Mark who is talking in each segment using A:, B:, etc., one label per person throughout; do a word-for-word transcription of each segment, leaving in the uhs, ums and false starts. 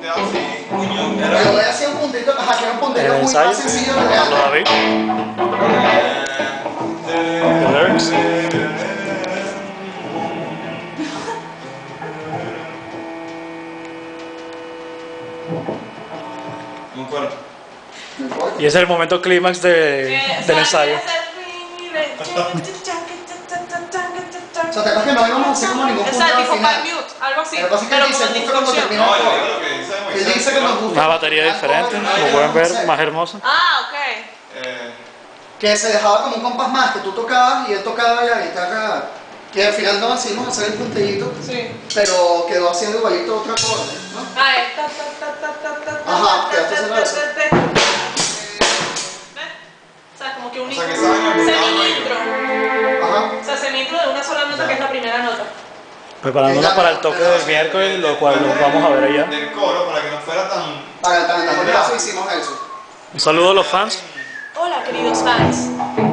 A: punteado así, coño.
B: Yo voy a hacer un puntito, ajá, que era un puntito muy más sencillo de real.
C: David. The lyrics.
A: No me acuerdo.
B: No importa.
C: Y ese es el momento clímax de,
D: Eh,
C: del
D: o sea,
C: ensayo.
B: O sea, te acuerdas que no íbamos a hacer como ningún punto
D: Exacto,
B: al
D: tipo
B: final.
D: para mute, algo así.
B: Lo que pasa es que
D: Pero
B: él dice
D: como
B: justo cuando
D: introducción.
B: termina
A: No,
B: el
A: yo
B: coro.
A: digo lo que dice de
B: Él dice que nos gusta.
C: Una batería diferente, como pueden ver, más hermosa.
D: Ah, ok.
A: Eh,
B: Que se dejaba como un compás más, que tú tocabas y él tocaba la guitarra. Que al final no decidimos hacer el puntillito,
D: Sí.
B: pero quedó haciendo igualito otro acorde, ¿no?
D: Ah, es ta ta ta ta ta ta.
B: Ajá, quedaste haciendo eso.
D: ¿Ves? O sea, como que un
A: O sea, que esa vaina es
D: semi-intro.
B: Ajá.
D: O sea, semi-intro de una sola nota que es la primera nota.
C: Preparándonos para el toque del miércoles, lo cual lo vamos a ver allá.
A: del coro para que no fuera tan.
B: Para tan tan eso hicimos eso.
C: Un saludo a los fans.
D: Hola, queridos fans.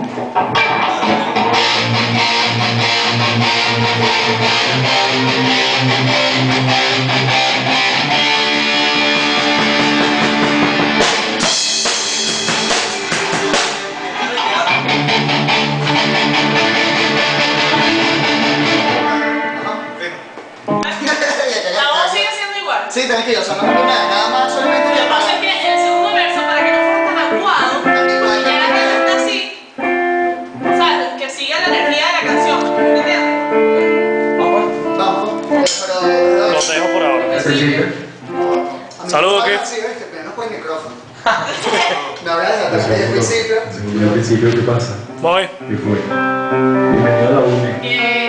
D: La voz sigue siendo igual.
B: Sí, tranquilo, o sea, no tengo nada, nada más solamente
D: Lo
B: que
D: que pasa es que el segundo verso, para que no fuera tan aguado, y ya la gente está así, o sea, que siga la energía de la canción, ¿entiendes?
B: Vamos, pero...
C: Los dejo por ahora. Saludos, Keith.
B: Sí, ves que apenas por el micrófono. Me hablas desde el principio.
E: Segundo principio, ¿qué pasa?
C: Voy.
E: ¿Qué fue? Bienvenido a la U N E.
D: Bien.